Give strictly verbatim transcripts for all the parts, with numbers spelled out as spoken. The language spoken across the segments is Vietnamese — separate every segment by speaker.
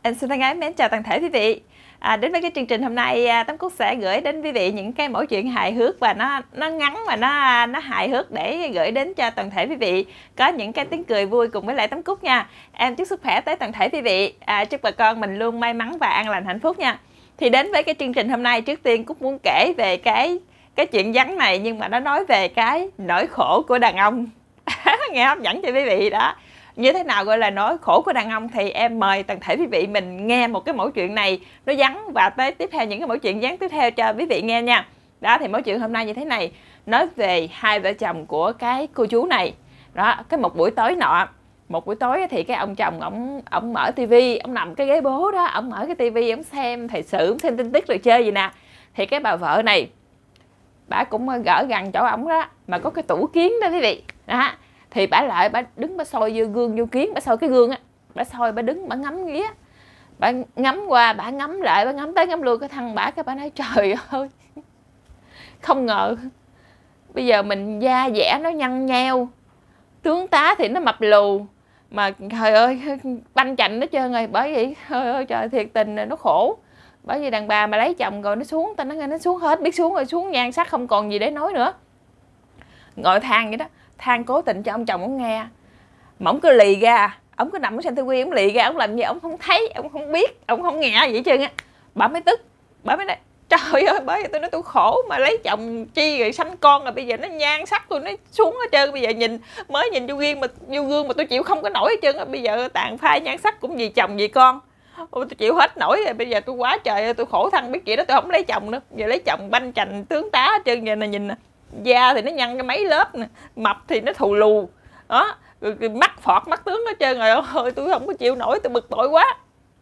Speaker 1: Em xin thân ái mến chào toàn thể quý vị. À, đến với cái chương trình hôm nay, Tám Cúc sẽ gửi đến quý vị những cái mẫu chuyện hài hước và nó nó ngắn và nó nó hài hước để gửi đến cho toàn thể quý vị có những cái tiếng cười vui cùng với lại Tám Cúc nha. Em chúc sức khỏe tới toàn thể quý vị. À, chúc bà con mình luôn may mắn và an lành hạnh phúc nha. Thì đến với cái chương trình hôm nay, trước tiên Cúc muốn kể về cái cái chuyện vắn này, nhưng mà nó nói về cái nỗi khổ của đàn ông. Nghe hấp dẫn cho quý vị đó. Như thế nào gọi là nỗi khổ của đàn ông thì em mời toàn thể quý vị mình nghe một cái mẫu chuyện này nó vắn, và tới tiếp theo những cái mẫu chuyện vắn tiếp theo cho quý vị nghe nha. Đó, thì mẫu chuyện hôm nay như thế này, nói về hai vợ chồng của cái cô chú này. Đó, cái một buổi tối nọ, một buổi tối thì cái ông chồng ổng ổng mở tivi, ổng nằm cái ghế bố đó, ổng mở cái tivi ổng xem thời sự, ổng xem tin tức rồi chơi gì nè. Thì cái bà vợ này, bà cũng gỡ gần chỗ ổng đó, mà có cái tủ kiến đó quý vị. Đó. Thì bà lại bà đứng bà soi vô gương vô kiến, bà soi cái gương á, bà soi bà đứng bà ngắm nghía, bà ngắm qua bà ngắm lại, bà ngắm tới ngắm lui cái thằng bà, cái bà nói trời ơi, không ngờ bây giờ mình da dẻ nó nhăn nheo, tướng tá thì nó mập lù, mà trời ơi banh chành hết trơn rồi. Bởi vậy trời ơi trời, thiệt tình nó khổ. Bởi vì đàn bà mà lấy chồng rồi nó xuống, ta nói nghe nó xuống hết, biết xuống rồi, xuống nhan sắc không còn gì để nói nữa. Ngồi than vậy đó, than cố tình cho ông chồng ông nghe, mà ông cứ lì ra, ông cứ nằm ở trên tivi, ông lì ra, ông làm gì ông không thấy, ông không biết, ông không nghe vậy trơn á. Bà mới tức, bà mới nói trời ơi, bởi vì tôi nói tôi khổ mà lấy chồng chi rồi sanh con, rồi bây giờ nó nhan sắc tôi nó xuống hết trơn. Bây giờ nhìn mới nhìn vô gương mà vô gương mà tôi chịu không có nổi hết trơn á. Bây giờ tàn phai nhan sắc cũng vì chồng vì con. Ôi, tôi chịu hết nổi rồi. Bây giờ tôi quá trời ơi, tôi khổ thân biết vậy đó, tôi không lấy chồng nữa. Giờ lấy chồng banh chành tướng tá hết trơn. Giờ này nhìn nè, da thì nó nhăn cái mấy lớp nè, mập thì nó thù lù đó, rồi mắt phọt mắt tướng hết trơn rồi. Ôi tôi không có chịu nổi, tôi bực bội quá.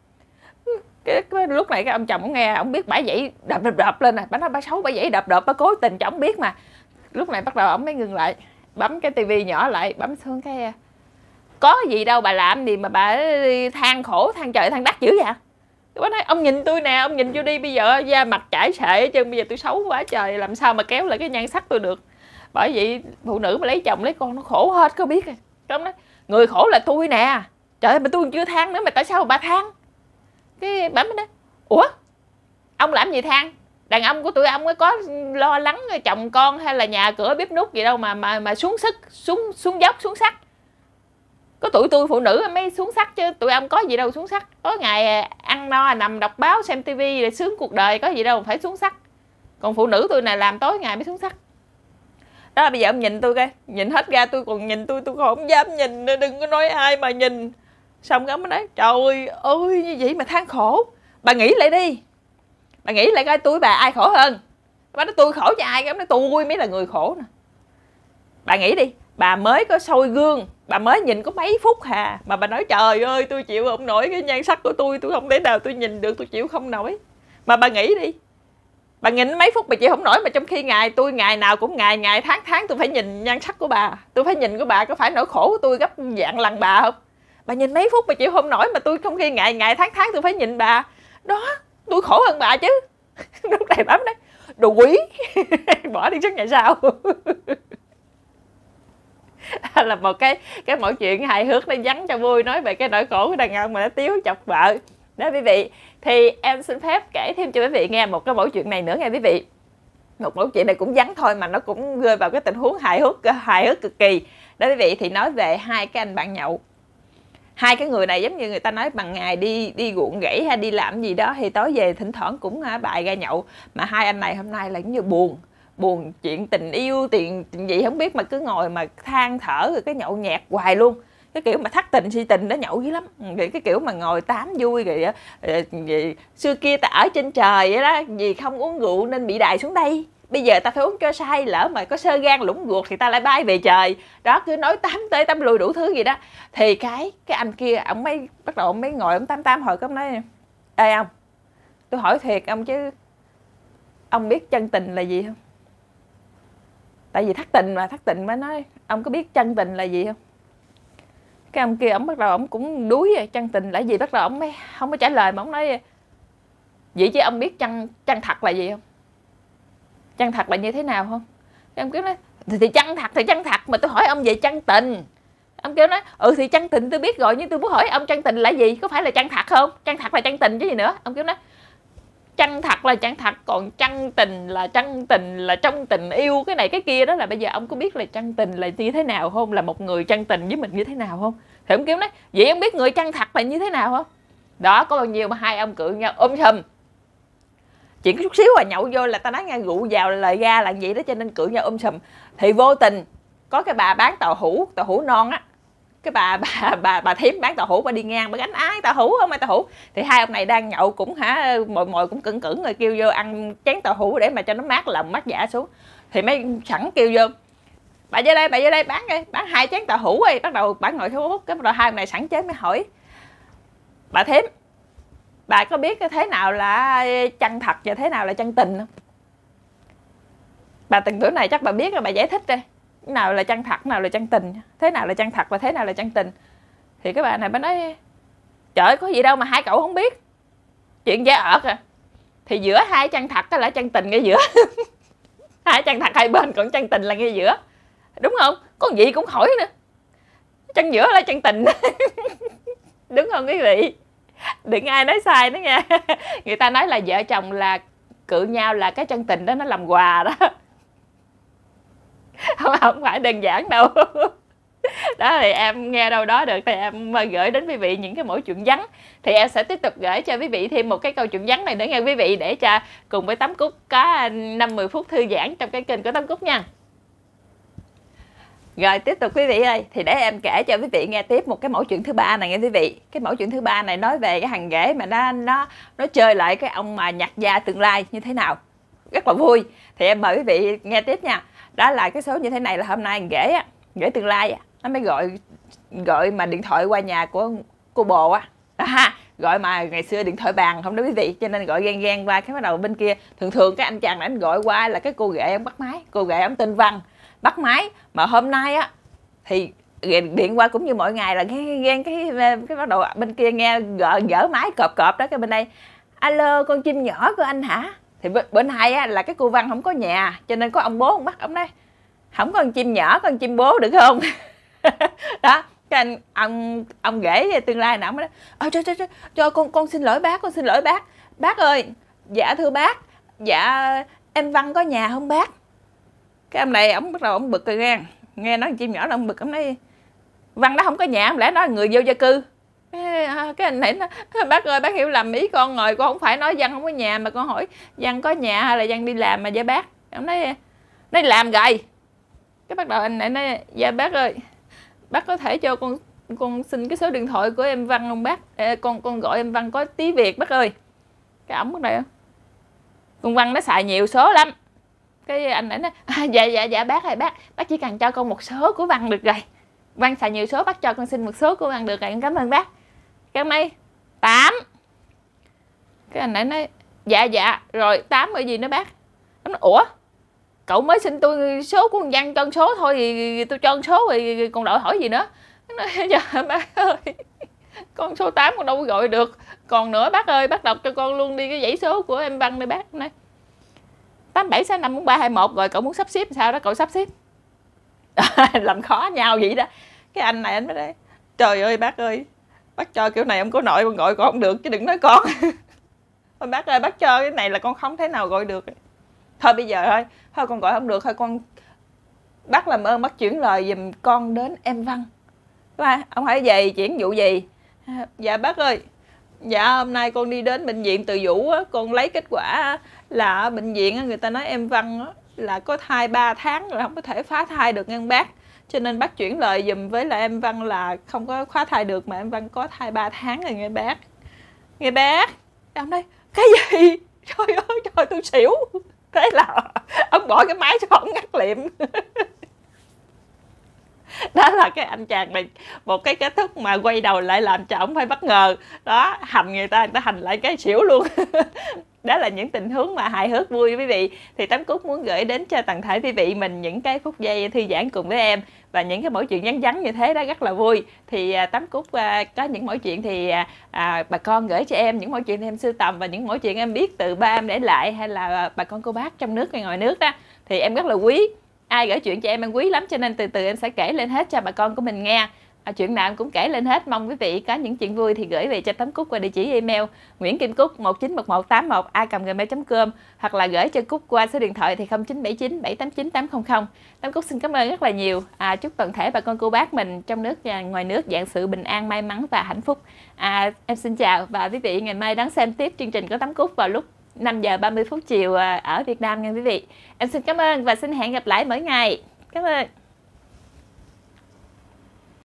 Speaker 1: Cái, cái lúc này cái ông chồng ông nghe, ông biết bả dậy đập đập đập lên nè, bả nói bả xấu, bả dậy đập đập, bả cố tình cho ông biết mà. Lúc này bắt đầu ông mới ngừng lại, bấm cái tivi nhỏ lại, bấm xuống cái có gì đâu bà làm gì mà bà than khổ than trời than đất dữ vậy. Bả nói ông nhìn tôi nè, ông nhìn vô đi, bây giờ da mặt chảy xệ hết trơn, bây giờ tôi xấu quá trời, làm sao mà kéo lại cái nhan sắc tôi được. Bởi vậy phụ nữ mà lấy chồng lấy con nó khổ hết, có biết rồi. Ông nói người khổ là tôi nè, trời ơi mà tôi chưa than nữa mà tại sao bà than. Cái bà mới nói ủa ông làm gì than, đàn ông của tụi ông mới có lo lắng chồng con hay là nhà cửa bếp núc gì đâu mà mà mà xuống sức, xuống xuống dốc xuống sắc. Có tụi tôi phụ nữ mới xuống sắc chứ tụi ông có gì đâu xuống sắc. Có ngày ăn no nằm đọc báo xem tivi để sướng cuộc đời, có gì đâu phải xuống sắc. Còn phụ nữ tôi này làm tối ngày mới xuống sắc. Đó là bây giờ ông nhìn tôi coi, nhìn hết ra tôi còn nhìn tôi tôi còn không dám nhìn nữa, đừng có nói ai mà nhìn. Xong cái ông mới nói trời ơi như vậy mà than khổ, bà nghĩ lại đi, bà nghĩ lại coi tôi bà ai khổ hơn. Bà nói tôi khổ cho ai, cái ông nói tôi mới là người khổ nè. Bà nghĩ đi, bà mới có soi gương, bà mới nhìn có mấy phút hà, mà bà nói trời ơi tôi chịu không nổi cái nhan sắc của tôi, tôi không thể nào tôi nhìn được, tôi chịu không nổi. Mà bà nghĩ đi, bà nhìn mấy phút bà chịu không nổi, mà trong khi ngày tôi ngày nào cũng ngày ngày tháng tháng tôi phải nhìn nhan sắc của bà, tôi phải nhìn của bà, có phải nỗi khổ của tôi gấp vạn lần bà không? Bà nhìn mấy phút bà chịu không nổi, mà tôi trong khi ngày ngày tháng tháng tôi phải nhìn bà, đó tôi khổ hơn bà chứ. Lúc này bấm đấy đồ quỷ. Bỏ đi trước ngày sau. Là một cái cái mẫu chuyện hài hước để vắn cho vui, nói về cái nỗi khổ của đàn ông mà nó tiếu chọc vợ đó quý vị. Thì em xin phép kể thêm cho quý vị nghe một cái mẫu chuyện này nữa nghe quý vị. Một mẫu chuyện này cũng vắn thôi mà nó cũng rơi vào cái tình huống hài hước hài hước cực kỳ đó quý vị. Thì nói về hai cái anh bạn nhậu. Hai cái người này giống như người ta nói bằng ngày đi đi ruộng rẫy hay đi làm gì đó, thì tối về thỉnh thoảng cũng bài ra nhậu. Mà hai anh này hôm nay là giống như buồn buồn chuyện tình yêu tiền gì không biết, mà cứ ngồi mà than thở rồi cái nhậu nhẹt hoài luôn. Cái kiểu mà thắt tình si tình đó nhậu dữ lắm. Rồi cái kiểu mà ngồi tám vui rồi, rồi, rồi xưa kia ta ở trên trời vậy đó, vì không uống rượu nên bị đày xuống đây, bây giờ ta phải uống cho say, lỡ mà có sơ gan lũng ruột thì ta lại bay về trời. Đó, cứ nói tám tới tám lui đủ thứ gì đó. Thì cái cái anh kia ông mới bắt đầu ông mới ngồi ông tám tám hồi cái ông nói ê ông, tôi hỏi thiệt ông chứ ông biết chân tình là gì không? Tại vì thất tình mà, thất tình mới nói ông có biết chân tình là gì không? Cái ông kia ông bắt đầu ông cũng đuối rồi, chân tình là gì, bắt đầu ông mới không có trả lời, mà ông nói vậy chứ ông biết chân chân thật là gì không? Chân thật là như thế nào không? Cái ông cứ nói thì, thì chân thật thì chân thật, mà tôi hỏi ông về chân tình. Ông kêu nói ừ thì chân tình tôi biết rồi, nhưng tôi muốn hỏi ông chân tình là gì, có phải là chân thật không? Chân thật là chân tình chứ gì nữa. Ông kêu nói chân thật là chân thật, còn chân tình là chân tình là trong tình yêu cái này cái kia đó. Là bây giờ ông có biết là chân tình là như thế nào không, là một người chân tình với mình như thế nào không? Thì ông kêu nói vậy ông biết người chân thật là như thế nào không? Đó, có bao nhiêu mà hai ông cự nhau ôm sùm. Chuyện có chút xíu à, nhậu vô là ta nói nghe rượu vào lời ga là vậy đó, cho nên cự nhau ôm sùm. Thì vô tình có cái bà bán tàu hũ, tàu hũ non á, cái bà bà bà bà thím bán tàu hũ, bà đi ngang bà gánh ái tàu hũ không ai tàu hũ. Thì hai ông này đang nhậu cũng hả, mồi mồi cũng cứng cứng rồi kêu vô ăn chén tàu hũ để mà cho nó mát lòng mát dạ xuống. Thì mấy sẵn kêu vô bà vô đây, bà vô đây bán đi, bán hai chén tàu hũ đi. Bắt đầu bà ngồi thu hút, cái bắt đầu hai ông này sẵn chế mới hỏi bà thím, bà có biết thế nào là chân thật và thế nào là chân tình không? Bà từng tuổi này chắc bà biết rồi, bà giải thích đi. Cái nào là chân thật, nào là chân tình, thế nào là chân thật và thế nào là chân tình. Thì cái bà này bà nói trời ơi, có gì đâu mà hai cậu không biết, chuyện dễ ợt à. Thì giữa hai chân thật đó là chân tình ngay giữa. Hai chân thật hai bên, còn chân tình là ngay giữa, đúng không? Có gì cũng hỏi nữa, chân giữa là chân tình. Đúng không quý vị? Đừng ai nói sai nữa nha. Người ta nói là vợ chồng là cự nhau là cái chân tình đó nó làm quà đó. Không, không phải đơn giản đâu. Đó, thì em nghe đâu đó được thì em gửi đến quý vị những cái mẫu chuyện vắn. Thì em sẽ tiếp tục gửi cho quý vị thêm một cái câu chuyện vắn này nữa nha quý vị, để cho cùng với Tám Cúc có năm mười phút thư giãn trong cái kênh của Tám Cúc nha. Rồi tiếp tục quý vị ơi, thì để em kể cho quý vị nghe tiếp một cái mẫu chuyện thứ ba này nghe quý vị. Cái mẫu chuyện thứ ba này nói về cái thằng ghẻ mà nó nó nó chơi lại cái ông mà nhặt da tương lai như thế nào, rất là vui. Thì em mời quý vị nghe tiếp nha. Đó là cái số như thế này là hôm nay ghẻ á, ghẻ tương lai á, nó mới gọi gọi mà điện thoại qua nhà của cô bồ á. À, gọi mà ngày xưa điện thoại bàn không đó quý vị, cho nên gọi ghen ghen qua. Cái bắt đầu bên kia thường thường cái anh chàng này anh gọi qua là cái cô ghẻ ông bắt máy. Cô ghẻ ông tên Văn, bắt máy. Mà hôm nay á thì điện qua cũng như mọi ngày là ghen ghen cái cái bắt đầu bên kia nghe gỡ gỡ máy cọp cọp đó, cái bên đây alo con chim nhỏ của anh hả? Thì bên hai á là cái cô Văn không có nhà, cho nên có ông bố ông bắt ông đây không có con chim nhỏ, con chim bố được không? Đó, cái anh ông ông ghẻ tương lai nào mới nói ờ cho, cho, cho, cho con con xin lỗi bác, con xin lỗi bác bác ơi. Dạ thưa bác, dạ em Văn có nhà không bác? Cái ông này ông bắt đầu ông bực rồi nghe nghe nói chim nhỏ là ông bực, ông nói Văn đó không có nhà, không lẽ nói người vô gia cư? Cái, cái anh này nó bác ơi bác hiểu lầm ý con rồi, con không phải nói Văn không có nhà, mà con hỏi Văn có nhà hay là Văn đi làm mà với bác. Ông nói nói làm rồi. Cái bắt đầu anh này nói dạ bác ơi, bác có thể cho con con xin cái số điện thoại của em Văn không bác? Ê, con con gọi em Văn có tí việc bác ơi. Cái ổng bắt đầu con Văn nó xài nhiều số lắm. Cái anh ấy nói à, dạ dạ dạ bác ơi, bác bác chỉ cần cho con một số của Văn được rồi. Văn xài nhiều số, bác cho con xin một số của Văn được rồi, cảm ơn bác. Cái mấy tám. Cái anh ấy nói dạ dạ rồi tám rồi gì nữa bác? Nó nói ủa cậu mới xin tôi số của con Văn, cho con số thôi thì tôi cho con số rồi còn đòi hỏi gì nữa. Nó nói dạ bác ơi, con số tám con đâu có gọi được. Còn nữa bác ơi, bác đọc cho con luôn đi cái dãy số của em Văn đây bác. Nói tám bảy sáu năm bốn ba hai một rồi cậu muốn sắp xếp sao đó cậu sắp xếp. Làm khó nhau vậy đó. Cái anh này anh mới nói trời ơi bác ơi, bác cho kiểu này ông có nội con gọi con không được chứ đừng nói con. Thôi bác ơi, bác cho cái này là con không thể nào gọi được. Thôi bây giờ thôi, thôi con gọi không được, thôi con bác làm ơn bác chuyển lời giùm con đến em Văn. Ba, ông hỏi về chuyện vụ gì? À, dạ bác ơi, dạ hôm nay con đi đến bệnh viện Từ Dũ á, con lấy kết quả là ở bệnh viện á, người ta nói em Văn á, là có thai ba tháng rồi không có thể phá thai được ngân bác. Cho nên bác chuyển lời dùm với là em Văn là không có phá thai được, mà em Văn có thai ba tháng rồi nghe bác. Nghe bác. Ông nói cái gì? Trời ơi trời, tôi xỉu. Thế là ông bỏ cái máy cho ông ngắt liệm. Đó là cái anh chàng này, một cái kết thúc mà quay đầu lại làm cho ông phải bất ngờ. Đó, hành người ta, người ta hành lại cái xỉu luôn. Đó là những tình huống mà hài hước vui quý vị. Thì Tám Cúc muốn gửi đến cho toàn thể quý vị mình những cái phút giây thư giãn cùng với em. Và những cái mẫu chuyện vắn vắn như thế đó rất là vui. Thì à, Tám Cúc à, có những mẫu chuyện thì à, à, bà con gửi cho em những mẫu chuyện em sưu tầm, và những mẫu chuyện em biết từ ba em để lại, hay là à, bà con cô bác trong nước hay ngoài nước đó, thì em rất là quý. Ai gửi chuyện cho em em quý lắm, cho nên từ từ em sẽ kể lên hết cho bà con của mình nghe. À, chuyện nào em cũng kể lên hết. Mong quý vị có những chuyện vui thì gửi về cho Tấm Cúc qua địa chỉ email nguyễn kim cúc một chín một một tám một a còng gmail chấm com hoặc là gửi cho Cúc qua số điện thoại thì không chín bảy chín bảy tám chín tám không không. Tấm Cúc xin cảm ơn rất là nhiều. À, chúc toàn thể bà con cô bác mình trong nước và ngoài nước vạn sự bình an, may mắn và hạnh phúc. À, em xin chào và quý vị ngày mai đón xem tiếp chương trình của Tấm Cúc vào lúc năm giờ ba mươi phút chiều ở Việt Nam nha quý vị. Em xin cảm ơn và xin hẹn gặp lại mỗi ngày. Cảm ơn.